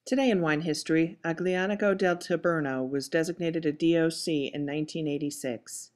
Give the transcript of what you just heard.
Today in wine history, Aglianico del Taberno was designated a DOC in 1986.